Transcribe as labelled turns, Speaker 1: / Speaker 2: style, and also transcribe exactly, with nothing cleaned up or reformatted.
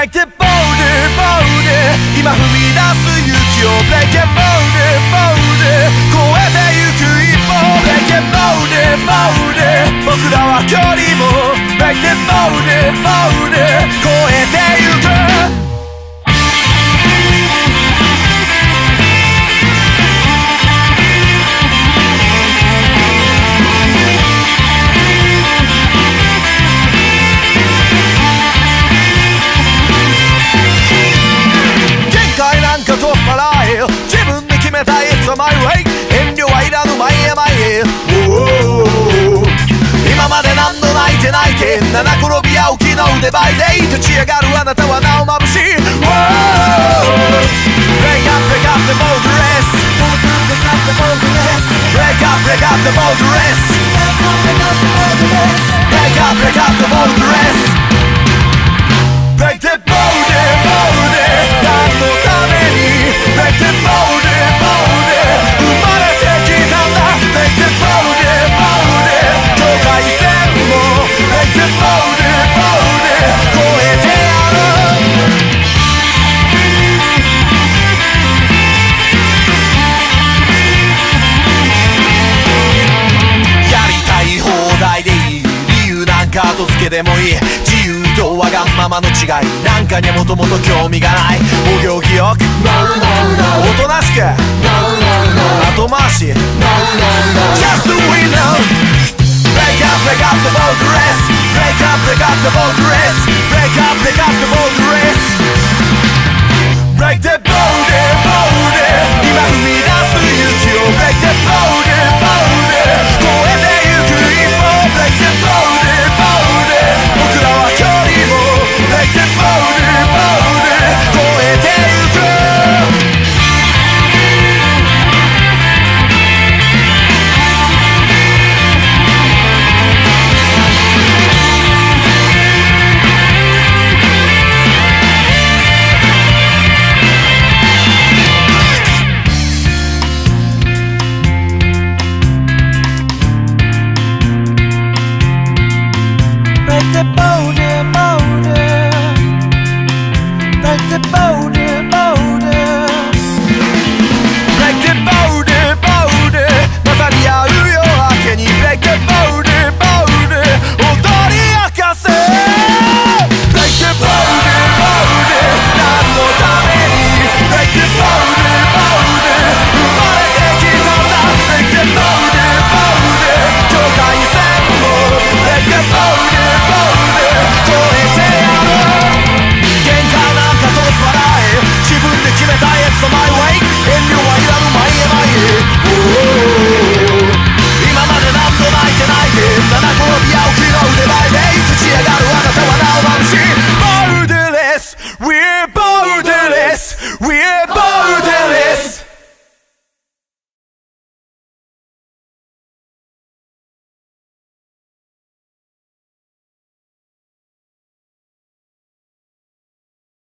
Speaker 1: Break the border, border 今踏み出す勇気を Break the border, border 越えてゆく一歩 Break the border, border 僕らは距離も Break the border, border 越えてゆく取っ払え自分で決めた It's my way 遠慮はいらぬ前へ前へ今まで何度泣いて泣いて七転び八起きの腕前で立ち上がるあなたはなお眩しい Break up, break up the borderless Break up, break up the borderless Break up, break up the borderless Break the border, border 何のために Break the border, border 生まれてきたんだ Break the border, border 境界線も Break the border, border 越えてやるやりたい放題でいい理由なんか後付けでもいい自由とわがままの違いなんかにはもともと興味がないお行儀よくおとなしく後回し